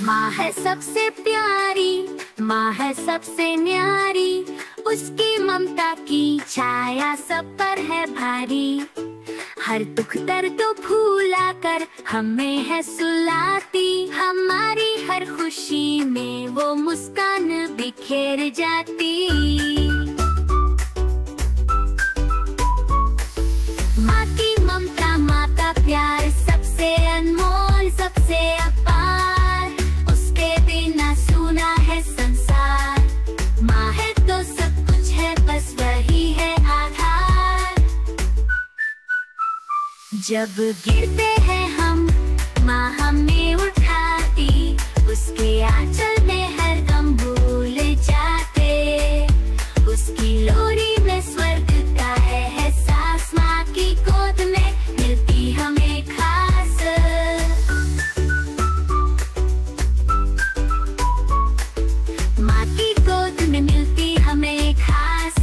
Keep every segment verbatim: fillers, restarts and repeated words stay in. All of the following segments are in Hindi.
माँ है सबसे प्यारी, माँ है सबसे न्यारी, उसकी ममता की छाया सब पर है भारी। हर दुख दर्द भूला कर हमें है सुलाती, हमारी हर खुशी में वो मुस्कान बिखेर जाती। माँ की ममता, माँ का प्यार सबसे अनमोल, सबसे अपार, उसके बिना सूना है संसार। माँ है तो सब कुछ है, बस वही है आधार। जब गिरते हैं हम, माँ हमें उठाती, उसके आंचल में हर गम भूल जाते। उसकी लोरी में स्वर्ग का है एहसास, माँ की गोद में मिलती हमें खास। माँ की गोद में मिलती हमें खास,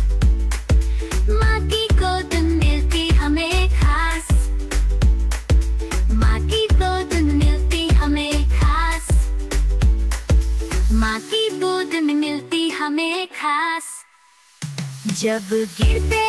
माँ की गोद में मिलती हमें खास, माँ की गोद में मिलती हमें खास, माँ की गोद में मिलती हमें खास। जब गिरते